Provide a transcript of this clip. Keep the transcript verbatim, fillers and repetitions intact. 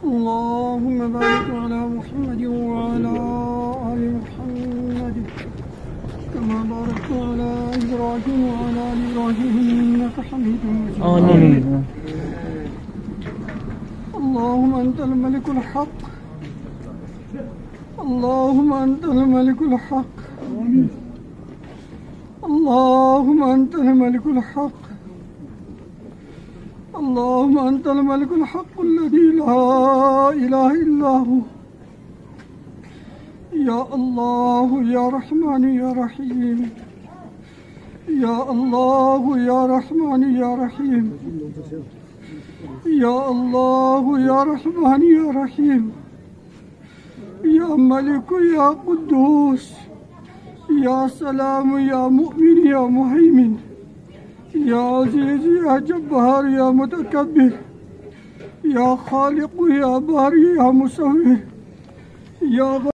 اللهم بارك على محمد وعلى آل محمد كما باركت على إبراهيم وعلى آل إبراهيم إنك حميد مجيد. آمين. اللهم أنت الملك الحق، اللهم أنت الملك الحق، اللهم أنت الملك الحق، اللهم أنت الملك الحق الذي لا إله إلا هو. يا الله يا رحمن يا رحيم، يا الله يا رحمن يا رحيم، يا الله يا رحمن يا رحيم، يا ملك يا قدوس، يا سلام يا مؤمن يا مهيمن، يا عزيز يا جبار يا متكبر، يا خالق يا باري يا مصور، يا